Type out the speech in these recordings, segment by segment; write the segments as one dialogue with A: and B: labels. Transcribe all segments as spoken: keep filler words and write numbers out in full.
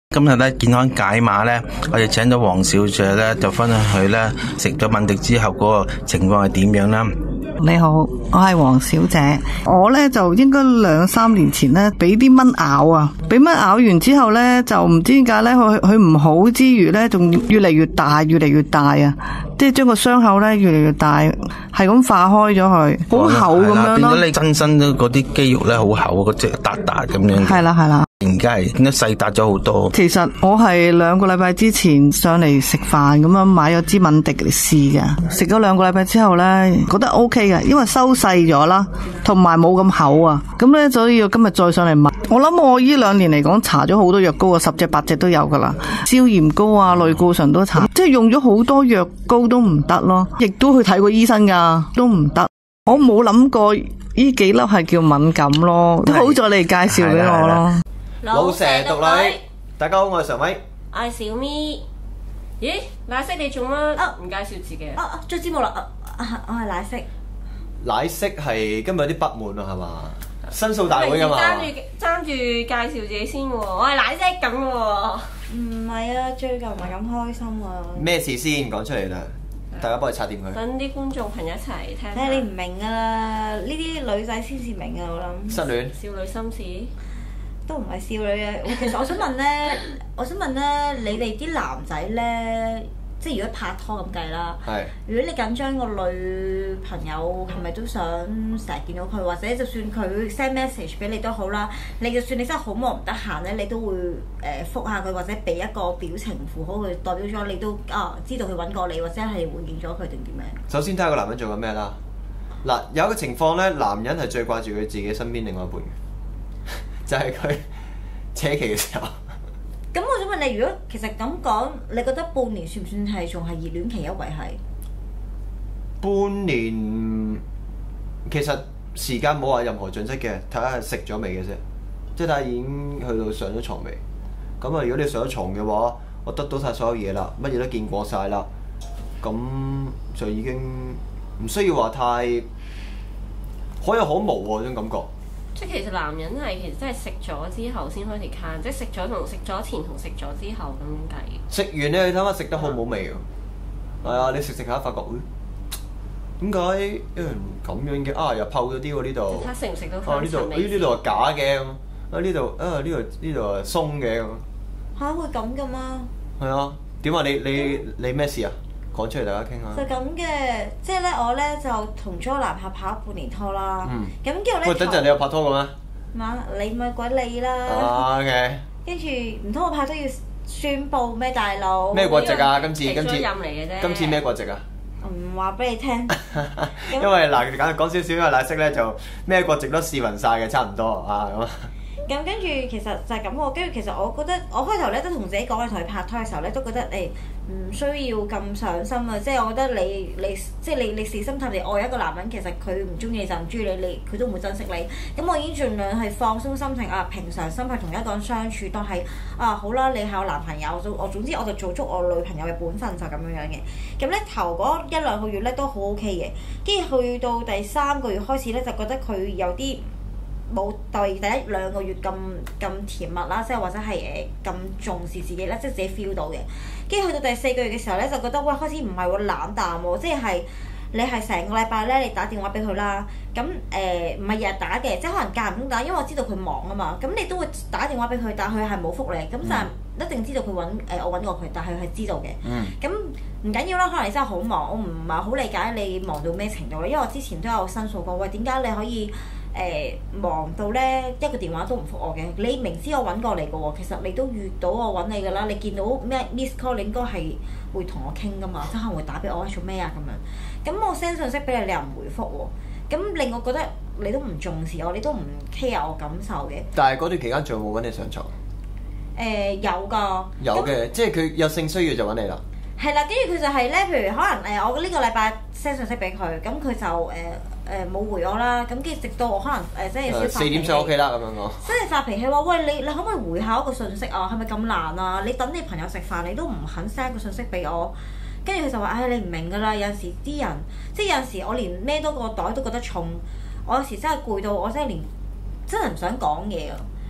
A: 今日咧健康解碼咧，我哋請咗黃小姐咧，就分享佢咧食咗敏迪之後嗰個情況係點樣啦。
B: 你好，我係黃小姐。我咧就應該兩三年前咧俾啲蚊咬啊，俾蚊咬完之後咧就唔知點解咧，佢佢唔好之餘咧，仲越嚟越大，越嚟越大啊！即係將個傷口咧越嚟越大，係咁化開咗佢，好厚咁樣咯。變咗你
A: 真身嗰啲肌肉咧好厚，嗰隻笪笪咁樣。
B: 係啦係啦。
A: 而家係點解細笪咗好多？
B: 其實我係兩個禮拜之前上嚟食飯咁樣買咗支敏迪嚟試嘅，食咗兩個禮拜之後呢，覺得 O K 嘅，因為收細咗啦，同埋冇咁厚啊。咁呢，所以我今日再上嚟買。我諗我呢兩年嚟講搽咗好多藥膏啊，十隻八隻都有噶啦，消炎膏啊、類固醇都搽，即係用咗好多藥膏都唔得咯，亦都去睇過醫生噶，都唔得。我冇諗過呢幾粒係叫敏感咯，都好在你介紹俾我咯。
C: 老蛇獨女，大家好，我係常威，
D: 我係小咪。咦，奶昔你做乜唔介紹自己啊？
E: 啊，做節目啦！啊，我係奶昔。
C: 奶昔係今日有啲不滿啊，係嘛？申訴大會㗎嘛？
D: 爭住爭住介紹自己先喎，我係奶昔咁喎。
E: 唔係啊，最近唔係咁開心啊。
C: 咩事先講出嚟啦？大家幫佢拆掂佢。
D: 等啲觀眾朋友一齊聽。
E: 睇你唔明㗎啦，呢啲女仔先至明啊，我諗。
C: 失戀。
D: 少女心事。
E: 都唔係少女啊！其實我想問咧，我想問咧，你哋啲男仔咧，即係如果拍拖咁計啦，
C: 係。
E: 如果你緊張個女朋友，係咪都想成日見到佢，或者就算佢 send message 俾你都好啦，你就算你真係好忙唔得閒咧，你都會誒覆下佢，或者俾一個表情符號，佢代表咗你都啊知道佢揾過你，或者係回應咗佢定點樣？
C: 首先睇下個男人做緊咩啦。嗱，有一個情況咧，男人係最掛住佢自己身邊另外一半嘅。就係佢扯旗嘅時候。
E: 咁我想問你，如果其實咁講，你覺得半年算唔算係仲係熱戀期一維係？
C: 半年其實時間冇話任何準則嘅，睇下係食咗未嘅啫。即係睇下已經去到上咗床未。咁啊，如果你上咗床嘅話，我得到晒所有嘢啦，乜嘢都見過晒啦，咁就已經唔需要話太可有可無喎，種感覺。
D: 即係其實男人係其實真係食咗之後先開始慳，即係食咗同食咗前同食咗之後咁樣計。
C: 食完你去睇下食得好冇味喎，係啊！你食食下發覺，誒點解一樣咁樣嘅啊？又泡咗啲喎呢度。
D: 睇下食唔食到
C: 啊呢度，咦呢度係假嘅，啊呢度啊呢度呢度係鬆嘅咁。
E: 嚇會咁噶嘛？
C: 係啊，點啊？你你你咩事啊？講出嚟大家傾下。
E: 就咁嘅，即係咧我咧就同咗男朋友拍咗半年拖啦。嗯。咁之後咧。
C: 喂，等陣你有拍拖嘅咩？
E: 嘛，你咪鬼你啦。
C: 啊 OK。
E: 跟住唔通我拍拖要宣佈咩大佬？
C: 咩國籍啊？今次今次。
D: 任嚟嘅啫。
C: 今次咩國籍啊？
E: 唔話俾你聽。
C: 因為嗱，講講少少，因為奶昔咧就咩國籍都試勻晒嘅，差唔多啊咁。
E: 咁跟住其實就係咁喎，跟住其實我覺得我開頭咧都同自己講，同佢拍拖嘅時候咧都覺得誒唔需要咁上心啊，即係我覺得你你即係你你死心塌地愛一個男人，其實佢唔中意就唔中意你，你佢都唔會珍惜你。咁我已經盡量係放鬆心情啊，平常心去同一個人相處，當係啊好啦，你係我男朋友，我總之我就做足我女朋友嘅本分就咁樣樣嘅。咁咧頭嗰一兩個月咧都好 OK 嘅，跟住去到第三個月開始咧就覺得佢有啲冇第第一兩個月咁咁甜蜜啦，即係或者係誒咁重視自己咧，即係自己 feel 到嘅。跟住去到第四個月嘅時候咧，就覺得喂開始唔係喎冷淡喎，即係你係成個禮拜咧，你打電話俾佢啦。咁誒唔係日日打嘅，即係可能間唔中打，因為我知道佢忙啊嘛。咁你都會打電話俾佢，但係佢係冇覆你，咁就係一定知道佢揾誒我揾過佢，但係佢係知道嘅。咁唔緊要啦，可能你真係好忙，我唔係好理解你忙到咩程度咧。因為我之前都有申訴過，喂點解你可以？誒、呃、忙到咧一個電話都唔覆我嘅，你明知我揾過你嘅喎，其實你都預到我揾你㗎啦，你見到咩 miss call 你應該係會同我傾㗎嘛，即係可能會打俾我做咩啊咁樣，咁我 send 信息俾你，你又唔回覆喎，咁令我覺得你都唔重視我，你都唔 care 我感受嘅。
C: 但係嗰段期間仲有冇揾你上床？誒、
E: 呃、有㗎。
C: 有嘅，即係佢有性需要就揾你啦。
E: 係啦，跟住佢就係咧，譬如可能誒、呃，我呢個禮拜 send 信息俾佢，咁佢就誒。呃誒冇、呃、回我啦，咁跟住直到我可能誒、呃、即係小發脾氣，
C: 四點就 OK 啦咁樣講。
E: 即係發脾氣話，喂你你可唔可以回下一個信息啊？係咪咁難啊？你等你朋友食飯，你都唔肯 send 個信息俾我，跟住佢就話：唉、哎，你唔明㗎啦，有陣時啲人即係有陣時我連孭多個袋都覺得重，我有時真係攰到我真係連真係唔想講嘢啊！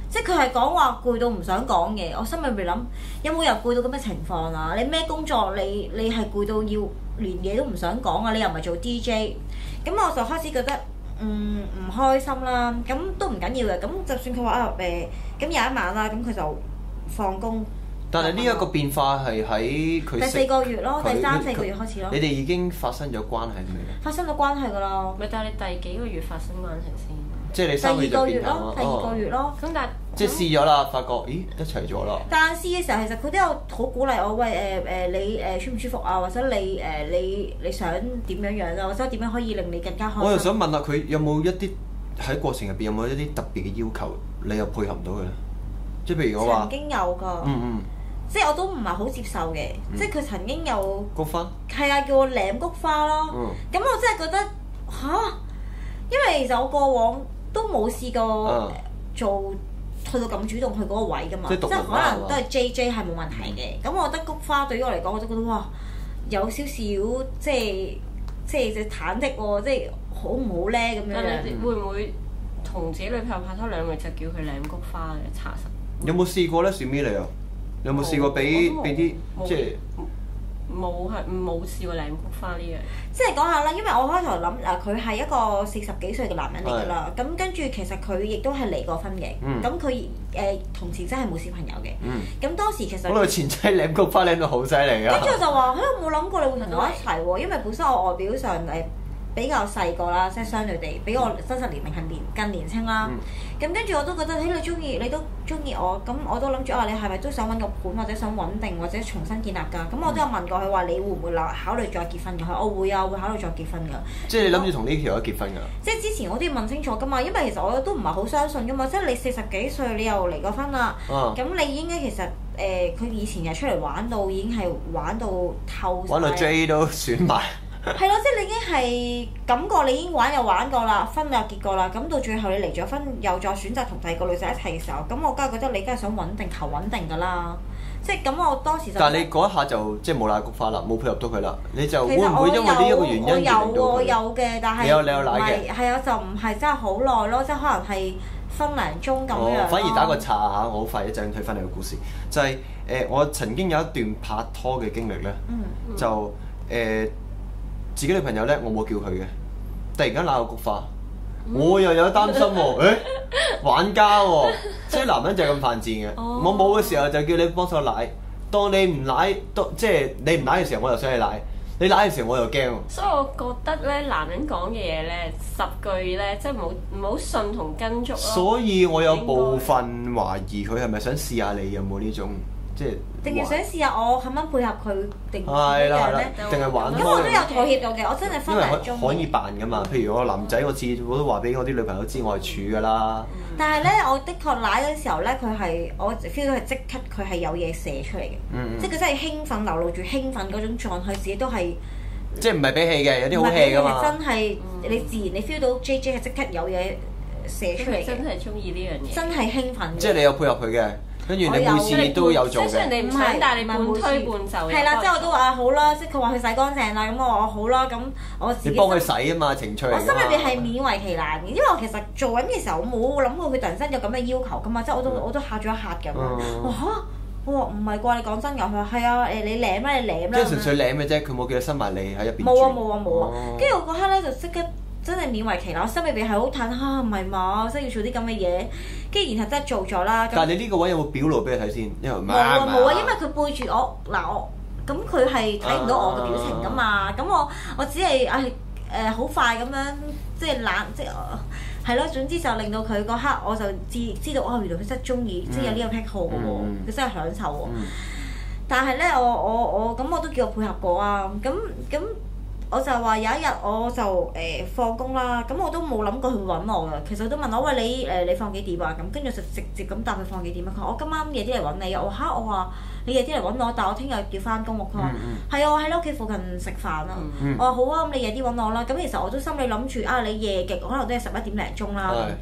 E: 即係佢係講話攰到唔想講嘢，我心裏邊諗有冇人攰到咁嘅情況啊？你咩工作你你係攰到要連嘢都唔想講啊？你又唔係做 D J， 咁我就開始覺得嗯唔開心啦。咁都唔緊要嘅，咁就算佢話啊誒，咁有一晚啦，咁佢就放工。
C: 但係呢一個變化係喺佢
E: 第四個月咯，第三四個月開始咯。
C: 你哋已經發生咗關係未咧？
E: 發生咗關係㗎啦。
D: 咪但係你第幾個月發生關係先？
C: 即係你三個月就變態
E: 咯。第二個月咯。咁、哦、但係
C: 即係試咗啦，發覺咦一齊咗啦。
E: 但係試嘅時候，其實佢都有好鼓勵我，喂誒誒、呃、你誒、呃、舒唔舒服啊？或者你誒、呃、你你想點樣樣啊？或者點樣可以令你更加開心？
C: 我又想問下佢有冇一啲喺過程入邊有冇一啲特別嘅要求，你又配合唔到佢咧？即係譬如我話
E: 曾經有㗎。嗯嗯。即係我都唔係好接受嘅，嗯、即係佢曾經有
C: 菊花，
E: 係啊，叫我舐菊花咯。咁、嗯、我真係覺得吓，因為其實我過往都冇試過、嗯、做去到咁主動去嗰個位㗎嘛，即係可能都係 J J 係冇問題嘅。咁、嗯、我覺得菊花對於我嚟講，我都覺得哇，有少少即係即係隻忐忑喎，即係好唔好咧咁樣。
D: 但你會唔會同自己女朋友拍拖兩個月就叫佢舐菊花嘅查實？
C: 有冇試過咧？小咪你啊？有冇試過俾俾啲即係
D: 冇係冇試過舐菊花呢樣？
E: 即係講下啦，因為我開頭諗嗱，佢係一個四十幾歲嘅男人嚟㗎啦。咁跟住其實佢亦都係離過婚嘅。咁佢誒同前妻係冇小朋友嘅。咁、嗯、當時其實
C: 我前妻舐菊花舐到好犀利啊！
E: 跟住我就話：嘿，我冇諗過你會同我一齊喎，因為本身我外表上誒比較細個啦，即係相對地比我真實年齡係年更年輕啦。咁跟住我都覺得，嘿，你中意你都中意我，咁我都諗住啊，你係咪都想揾個伴或者想穩定或者重新建立㗎？咁我都有問過佢話，你會唔會考慮再結婚㗎？佢我會啊，會考慮再結婚㗎。
C: 即係你諗住同呢條友結婚㗎？
E: 即係之前我都要問清楚㗎嘛，因為其實我都唔係好相信㗎嘛。即係你四十幾歲，你又離過婚啦，咁、啊、你應該其實誒，佢、呃、以前又出嚟玩到已經係玩到透，
C: 玩到 J 都選埋。
E: 係咯，即係你已經係感覺你已經玩又玩過啦，婚又結過啦，咁到最後你離咗婚又再選擇同第二個女仔一齊嘅時候，咁我梗係覺得你梗係想穩定求穩定㗎啦，即係咁我當時就。但係你嗰一下就即係冇奶菊花啦，冇配合到佢啦，你就會唔會因為呢一個原因而令到佢？我有我有嘅，但係你有你有奶嘅，係啊，就唔係真係好耐咯，即係可能係分零鐘咁樣。哦，反而打個岔嚇，我好快一陣退翻你個故事，就係、是、誒、呃、我曾經有一段拍拖嘅經歷咧，嗯嗯、就誒。呃自己女朋友咧，我冇叫佢嘅，突然間攬個菊花，嗯、我又有擔心喎、欸，玩家喎、哦，即係男人就係咁犯賤嘅。哦、我冇嘅時候就叫你幫手舐，當你唔舐，當即係你唔舐嘅時候，我又想你舐，你舐嘅時候我又驚。所以我覺得咧，男人講嘅嘢咧，十句咧，即係冇唔好信同跟足咯。所以我有部分懷疑佢係咪想試下你有冇呢種。即係定係想試下我肯唔肯配合佢定點樣咧？定係玩開？咁我都有妥協到嘅，我真係分兩種。可以扮噶嘛？譬如我男仔，我次我都話俾我啲女朋友知我係處噶啦。嗯、但係咧，我的確奶嗰時候咧，佢係我 feel 到係即刻佢係有嘢射出嚟嘅，嗯嗯即係佢真係興奮流露住興奮嗰種狀態，自己都係即係唔係俾氣嘅，有啲好氣噶嘛。真係你自然你 feel 到 J J 係即刻有嘢射出嚟嘅，真係中意呢樣嘢，真係興奮。即係你有配合佢嘅。跟住你每次都有做嘅，雖然你唔想，但係你半推半就。係啦，即係我都話好啦，即係佢話佢洗乾淨啦，咁我話好啦，咁我自己。你幫佢洗啊嘛，情趣嚟㗎嘛。我心裏邊係勉為其難嘅，因為我其實做緊嘅時候，我冇諗過佢突然間有咁嘅要求㗎嘛，即係我都我都嚇咗一嚇咁。我嚇，我話唔係啩？你講真㗎？佢話係啊，誒你舐啦，你舐啦。即係純粹舐嘅啫，佢冇叫你伸埋你喺入邊。冇啊冇啊冇啊！跟住我嗰刻咧就即刻。真係勉為其難，我心裏邊係好嘆嚇，唔係嘛？我真係要做啲咁嘅嘢，跟住然後真係做咗啦。但係你呢個位有冇表露俾你睇先？因為冇啊冇啊，因為佢背住我嗱我，咁佢係睇唔到我嘅表情噶嘛。咁、啊、我我只係誒誒好快咁樣，即係冷即係係咯。總之就令到佢嗰刻我就知知道哦，原來佢真係中意，即係、嗯、有呢個癖好嘅喎，佢、嗯、真係享受喎。嗯、但係咧，我我我咁我，我都叫我配合過啊。咁咁。我就話有一日我就誒、呃、放工啦，咁我都冇諗過佢揾我㗎。其實都問我喂，你誒、呃、你放幾點啊？咁跟住就直接咁答佢放幾點啊？佢話我今晚夜啲嚟揾你啊！我嚇我話你夜啲嚟揾我，但係我聽日要翻工喎。佢話係啊，我喺你屋企附近食飯啊。嗯、我話好啊，咁你夜啲揾我啦。咁其實我都心裏諗住啊，你夜極可能都係十一點零鐘啦。咁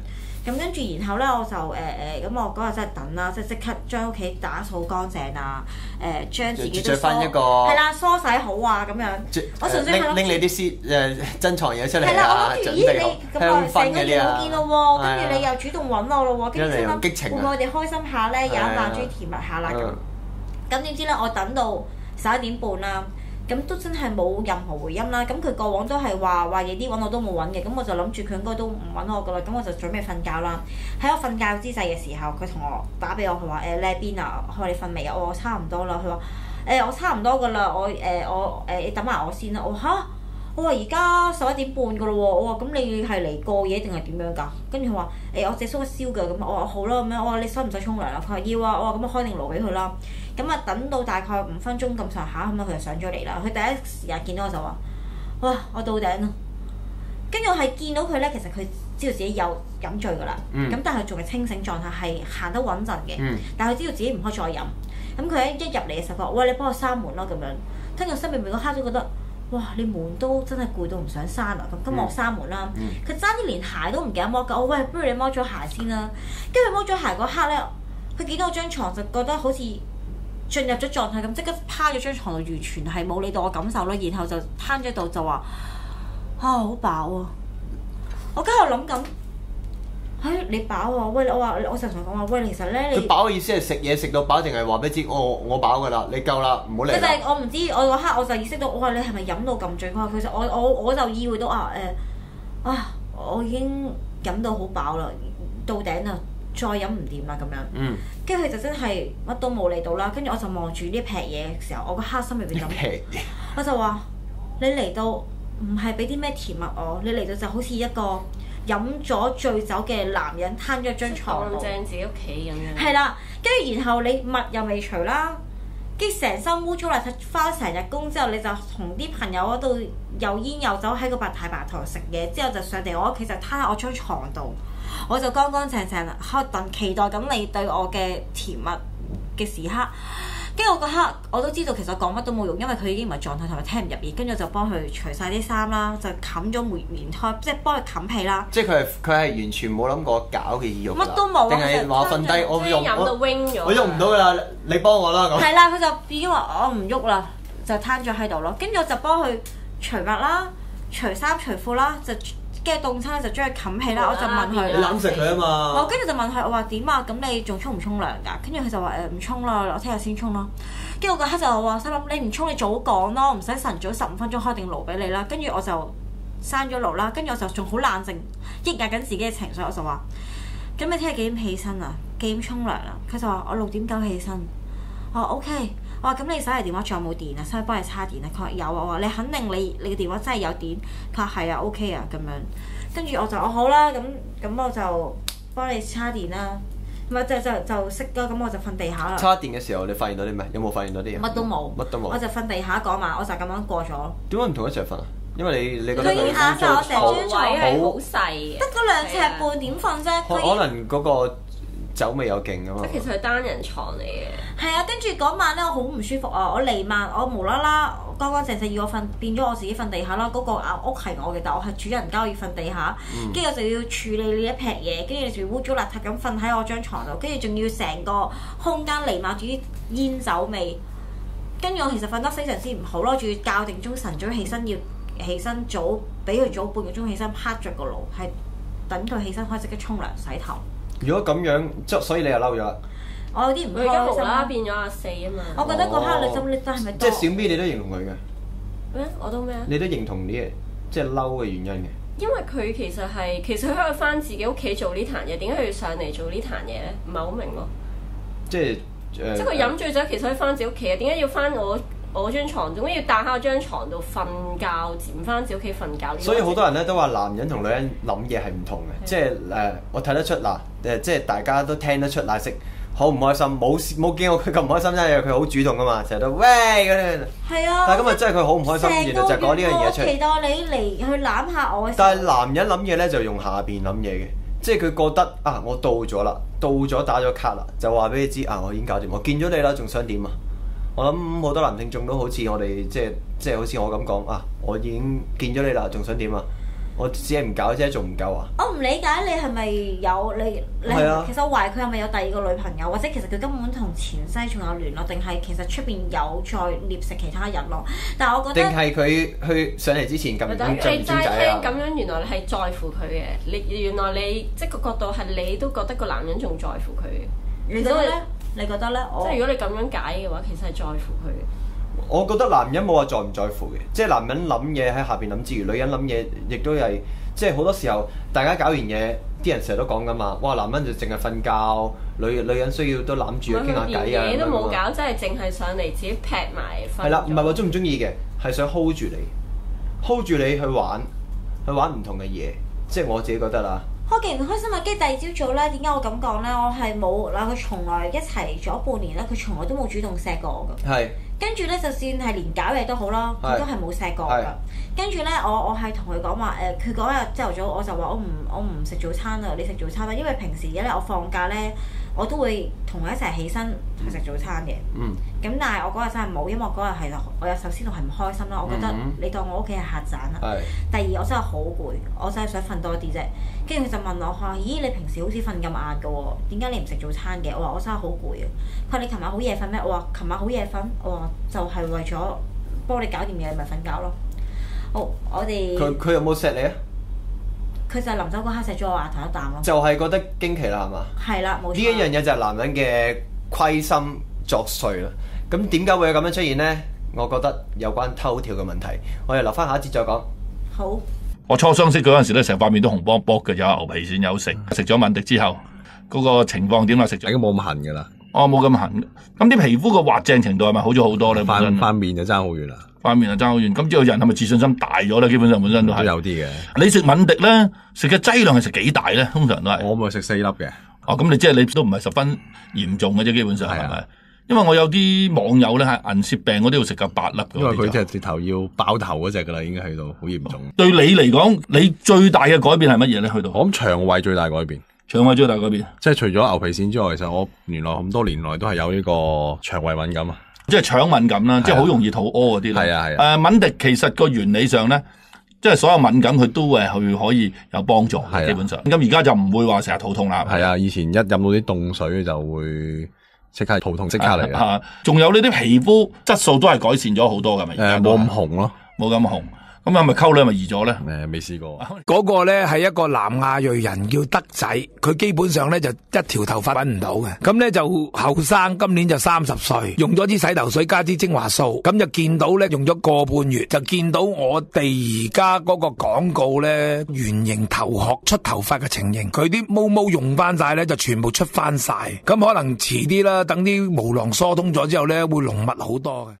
E: 咁跟住然後咧我就誒誒咁我嗰日真係等啦，即係即刻將屋企打掃乾淨啊，誒將自己都梳
C: 翻一個
E: 係啦梳洗好啊咁樣。我純粹係
C: 拎拎你啲私誒珍藏嘢出嚟
E: 係啦，
C: 啊，
E: 我諗住
C: 準備
E: 咦你咁
C: 香
E: 耐成個
C: 薰嗰啲啊
E: 月冇見咯喎，跟住你又主動揾我咯喎，跟住心諗
C: 激情啊
E: 會唔會我哋開心下咧，有一晚終於甜蜜下啦咁。咁點知咧我等到十一點半啦。咁都真係冇任何回音啦，咁佢過往都係話話夜啲揾我都冇揾嘅，咁我就諗住佢應該都唔揾我噶啦，咁我就準備瞓覺啦。喺我瞓覺姿勢嘅時候，佢同我打俾我，佢話誒你喺邊啊？我話你瞓未啊？我話差唔多啦。佢話誒我差唔多噶啦，我誒、呃、我誒、呃、你等埋我先啦。我話嚇，我話而家十一點半噶咯喎，我話咁你係嚟過夜定係點樣㗎？跟住佢話誒我借宿一宵㗎，咁我話好啦咁樣，我話你使唔使沖涼啊？佢話要啊，我話咁我開定爐俾佢啦。咁啊，等到大概五分鐘咁上下，咁啊佢就上咗嚟啦。佢第一時間見到我就話：哇！我到頂啦！跟住我係見到佢咧，其實佢知道自己有飲醉噶啦。咁、嗯、但係仲係清醒狀態，係行得穩陣嘅。嗯、但係佢知道自己唔可以再飲。咁佢一入嚟嘅時候，佢話：喂，你幫我閂門啦咁樣。跟住我心入面嗰刻都覺得：哇！你門都真係攰到唔想閂啊！咁今日我閂門啦。佢爭啲連鞋都唔記得剝㗎。我喂，不如你剝咗鞋先啦。跟住剝咗鞋嗰刻咧，佢見到我張床就覺得好似〜進入咗狀態咁，即刻趴咗張床度，完全係冇理到我感受咯。然後就攤咗度就話：啊，好飽啊！我今日諗緊，唉，你飽啊？喂，我話我成日同佢講話，喂，其實咧，你
C: 佢飽嘅意思係食嘢食到飽，定係話俾你知我我飽㗎啦，你夠啦，唔好嚟啦。
E: 就係我唔知，我嗰刻我就意識到，我話你係咪飲到咁醉？佢話其實我我我就意會到啊誒啊，我已經飲到好飽啦，到頂啦。再飲唔掂啦咁樣，跟住佢就真係乜都冇理到啦。跟住我就望住呢劈嘢嘅時候，我個黑心入邊咁，我就話：你嚟到唔係俾啲咩甜蜜我，你嚟到就好似一個飲咗醉酒嘅男人攤咗張床度，
D: 正自己屋企咁樣。
E: 係啦，跟住然後你襪又未除啦，跟住成身污糟邋遢，翻成日工之後，你就同啲朋友嗰度又煙又酒喺個白太白台食嘢，之後就上嚟我屋企就攤喺我張床度。我就乾乾淨淨啦，喺度等期待緊你對我嘅甜蜜嘅時刻。跟住我嗰刻我都知道其實講乜都冇用，因為佢已經唔係狀態同埋聽唔入耳。跟住就幫佢除晒啲衫啦，就冚咗棉棉胎，即係幫佢冚被啦。
C: 即係佢係佢係完全冇諗過搞嘅意欲。
E: 乜都冇。
C: 定係話瞓低我用
D: 我
C: 我用唔到㗎啦，你幫我啦咁。
E: 係啦，佢就已經話我唔喐啦，就攤咗喺度咯。跟住我就幫佢除襪啦、除衫、除褲啦，就。跟住凍親就將佢冚起啦，我就問佢，
C: 你攬食佢啊嘛。
E: 我跟住就問佢，我話點啊？咁你仲沖唔沖涼㗎？跟住佢就話誒唔沖啦，我聽日先沖咯。跟住我嗰刻就話心諗你唔沖你早講咯，唔使晨早十五分鐘開定爐俾你啦。跟住我就閂咗爐啦，跟住我就仲好冷靜，抑壓緊自己嘅情緒。我就話：咁你聽日幾點起身啊？幾點沖涼啊？佢就話我六點九起身。我話 OK。我話咁你手提電話仲有冇電啊？使唔使幫你叉電啊？佢話有啊。我話你肯定你你嘅電話真係有電？佢話係啊 OK 啊咁樣。跟住我就我好啦，咁咁我就幫你叉電啦。唔係就就就熄咗，咁我就瞓地下啦。
C: 叉電嘅時候你發現到啲咩？有冇發現到啲嘢？
E: 乜都冇，
C: 乜都冇。
E: 我就瞓地下嗰晚，我就咁樣過咗。
C: 點解唔同一齊瞓啊？因為你你覺得佢
E: 佢下晝我成張床
D: 係好細，
E: 得嗰兩尺半點瞓啫。
C: 可能嗰個酒味有勁啊嘛。
D: 即其實係單人床嚟嘅。係
E: 啊，跟住嗰晚咧，我好唔舒服啊！我嚟晚，我無啦啦乾乾淨淨要我瞓，變咗我自己瞓地下啦。嗰、嗰個屋係我嘅，但我係主人家，我要瞓地下。跟住、嗯、我就要處理呢一劈嘢，跟住就污糟邋遢咁瞓喺我張床度，跟住仲要成個空間瀰漫住啲煙酒味。跟住我其實瞓得非常之唔好咯，仲要校定鐘晨早起身，要起身早，俾佢早半個鐘起身，拍着個爐，係等佢起身可以即刻沖涼洗頭。
C: 如果咁樣，即所以你又嬲咗啦。
E: 我有啲唔開心。
D: 佢而家無啦啦變咗阿四啊嘛。
E: 我覺得嗰刻你心你真係咪
C: 即係小 B 你都認同佢嘅
D: 咩？我都咩啊？
C: 你都認同呢嘢，即係嬲嘅原因嘅。
D: 因為佢其實係其實佢可以翻自己屋企做呢壇嘢，點解佢要上嚟做呢壇嘢咧？唔係好明咯。
C: 即係誒。呃、
D: 即係佢飲醉酒，其實可以翻自己屋企啊！點解要翻我我張床？點解要帶喺我張床度瞓覺，唔翻自己屋企瞓覺？
C: 所以好多人咧都話男人同女人諗嘢係唔同嘅，即係誒我睇得出嗱誒，即係大家都聽得出奶昔好唔開心，冇冇見過佢咁唔開心，因為佢好主動噶嘛，成日都喂嗰啲。係啊。但係今日真係佢好唔開心，原來就講呢樣嘢出嚟。
E: 期待你嚟去攬下我。
C: 但係男人諗嘢咧就用下邊諗嘢嘅，即係佢覺得啊，我到咗啦，到咗打咗卡啦，就話俾你知啊，我已經搞掂，我見咗你啦，仲想點啊？我諗好多男聽眾都好似我哋即係即係好似我咁講啊，我已經見咗你啦，仲想點啊？ 我只係唔搞啫，仲唔夠啊？
E: 我唔理解你係咪有你你
C: 係啊
E: 其實我懷疑佢係咪有第二個女朋友，或者其實佢根本同前妻仲有聯絡，定係其實出邊有再獵食其他人咯？但係我覺得
C: 定係佢去上嚟之前咁
D: 咪
C: 咁就唔
D: 等於你齋
C: 專仔啊？
D: 聽咁樣，原來你係在乎佢嘅。你原來你即係個角度係你都覺得個男人仲在乎佢嘅。
E: 你覺得咧？你覺得咧？
D: 即係如果你咁樣解嘅話，其實係在乎佢嘅。
C: 我覺得男人冇話在唔在乎嘅，即係男人諗嘢喺下邊諗之餘，女人諗嘢亦都係，即係好多時候大家搞完嘢，啲人成日都講噶嘛，哇男人就淨係瞓覺，女女人需要都攬住佢傾下偈啊，
D: 嘢都冇搞，真係淨係上嚟自己劈埋瞓。
C: 係啦，唔係話中唔中意嘅，係想 hold 住你 ，hold 住你去玩，去玩唔同嘅嘢，即係我自己覺得啦。
E: 開極唔開心啊！跟住第二朝早咧，點解我咁講咧？我係冇嗱，佢從來一齊咗半年咧，佢從來都冇主動錫過我㗎。
C: 係。
E: 跟住咧，就算係連搞嘢都好啦，佢都係冇錫過㗎。跟住咧，我我係同佢講話誒，佢嗰日朝頭早我就話我唔我唔食早餐啊，你食早餐啦，因為平時咧我放假咧，我都會同佢一齊起身去食早餐嘅。嗯。咁但係我嗰日真係冇，因為我嗰日係我有首先我係唔開心啦，我覺得你當我屋企係客棧啦。係。第二我真係好攰，我真係想瞓多啲啫。跟住佢就問我話：咦，你平時好似瞓咁晏㗎喎，點解你唔食早餐嘅？我話我真係好攰啊。佢話你琴晚好夜瞓咩？我話琴晚好夜瞓。我話就係為咗幫你搞掂嘢，咪瞓覺咯。好，我哋
C: 佢佢有冇錫你啊？
E: 佢就臨走嗰刻錫咗我額頭一啖咯。
C: 就係覺得驚奇啦，係嘛？
E: 係啦，冇錯。
C: 呢一樣嘢就係男人嘅虧心作祟啦。咁點解會有咁樣出現呢？我覺得有關偷跳嘅問題，我哋留翻下一節再講。
E: 好。
F: 我初相識嗰陣時咧，成塊面都紅卜卜嘅，有牛皮癬有食，食咗敏迪之後，嗰、那個情況點啊？食咗
G: 已經冇咁痕㗎啦。
F: 哦，冇咁痕。咁啲皮膚個滑淨程度係咪好咗好多咧？
G: 塊塊面就爭好遠啦。
F: 塊面就爭好遠。咁之後人係咪自信心大咗咧？基本上本身都係。
G: 都有啲嘅。
F: 你食敏迪咧，食嘅劑量係食幾大咧？通常都係。
G: 我咪食四粒嘅。
F: 哦，咁你即係你都唔係十分嚴重嘅啫，基本上係咪？因為我有啲網友咧係銀屑病，嗰啲要食夠八粒嘅。
G: 因為佢即係直頭要爆頭嗰隻噶啦，已經去到好嚴重。
F: 對你嚟講，你最大嘅改變係乜嘢咧？去到
G: 我諗腸胃最大改變。
F: 腸胃最大改變，
G: 即係除咗牛皮癬之外，其實我原來咁多年來都係有呢個腸胃敏感啊，
F: 即係腸敏感啦，即係好容易肚屙嗰啲啦。
G: 係啊係
F: 啊。誒，敏迪其實個原理上咧，即係所有敏感佢都係去可以有幫助嘅，基本上。咁而家就唔會話成日肚痛啦。
G: 係啊，以前一飲到啲凍水就會即刻肚痛，即刻嚟嘅。
F: 仲有呢啲皮膚質素都係改善咗好多㗎，咪？
G: 誒，冇咁紅咯，
F: 冇咁紅。咁係咪溝女係咪易咗咧？
G: 誒，未試過。
H: 嗰個咧係一個南亞裔人叫德仔，佢基本上咧就一條頭髮搵唔到嘅。咁咧就後生，今年就三十歲，用咗啲洗頭水加啲精華素，咁就見到咧用咗個半月，就見到我哋而家嗰個廣告咧圓形頭殼出頭髮嘅情形，佢啲毛毛用翻晒咧就全部出翻晒。咁可能遲啲啦，等啲毛囊疏通咗之後咧會濃密好多嘅。